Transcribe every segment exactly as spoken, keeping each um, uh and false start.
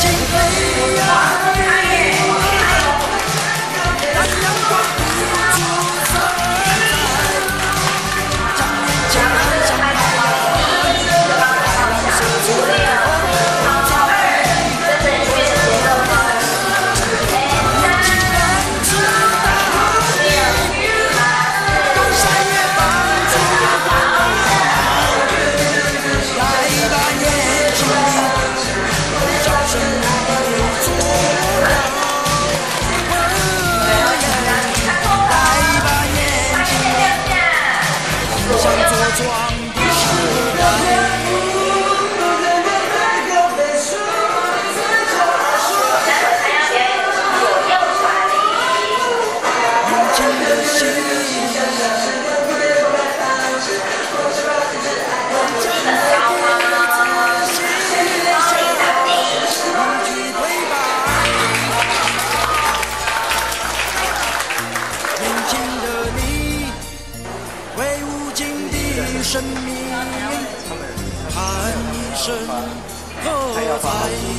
生命喊一声喝彩，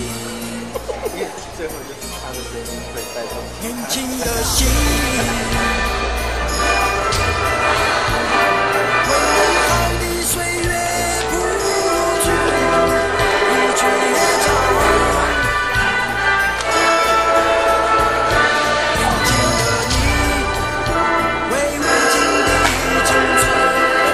最后就是他的声音会带动年轻的心，为美好的岁月谱曲，一曲乐章。年轻的你，为无尽的青春。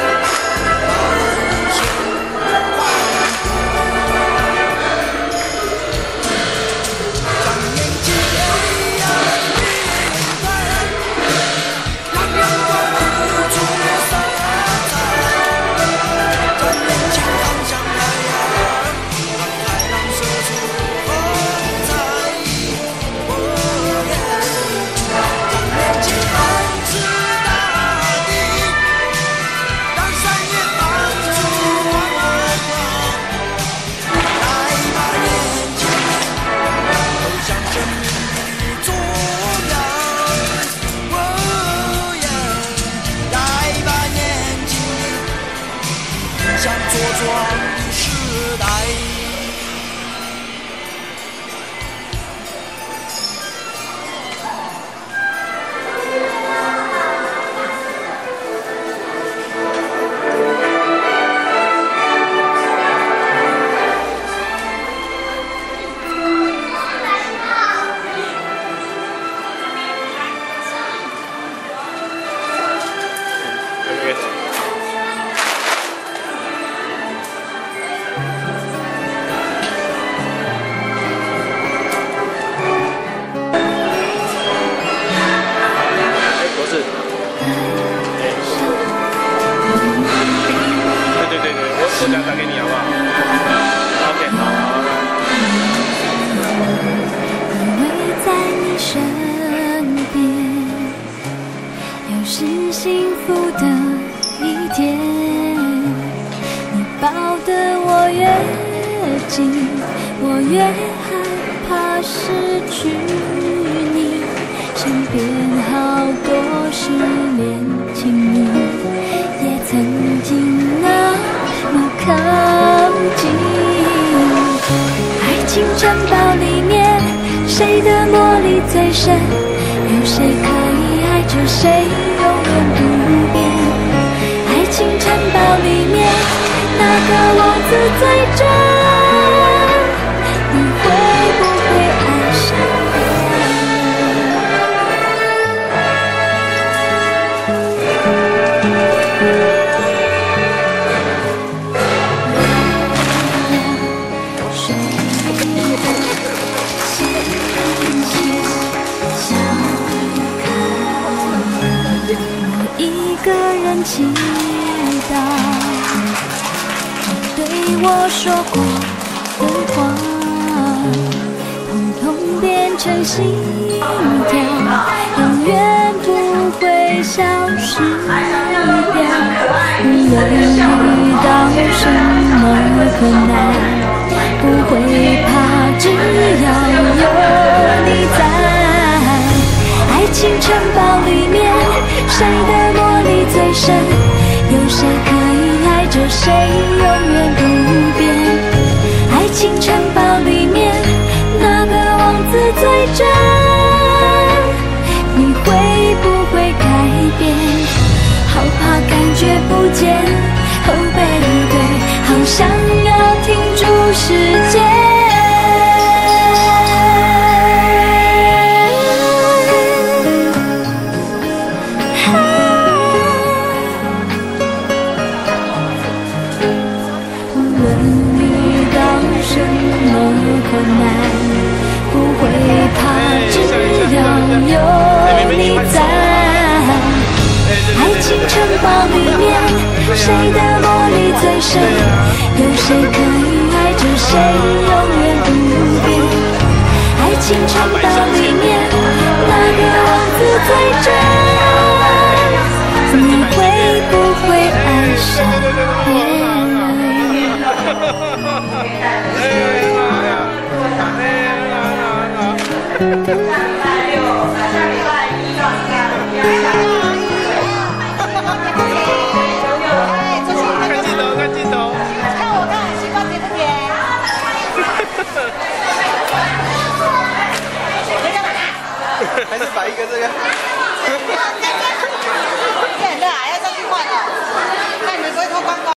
像茁壮的时代。 我等下打给你好不好 ？OK， 好。 依偎在你身边，又是幸福的一天。你抱得我越紧，我越害怕失去你。身边好多失恋情侣，也曾经那。 靠近，爱情城堡里面，谁的魔力最深？有谁可以爱着谁，永远不变？爱情城堡里面，哪个王子最真？你会不会爱上祈祷你对我说过的话，统统变成心跳，永远不会消失掉。无论遇到什么困难，不会怕，只要有你在。爱情城堡里面，谁的魔力最深？有谁可以爱着谁，永远不变？爱情城堡里面，哪谁的魔力最深？有谁可以爱着谁永远不变？爱情城堡里面哪个王子最真？你会不会爱上别看镜头，看镜头。 看我看，西瓜甜不甜？ 还是摆一个这个。 很热啊，要上去换哦。看你不会脱光光。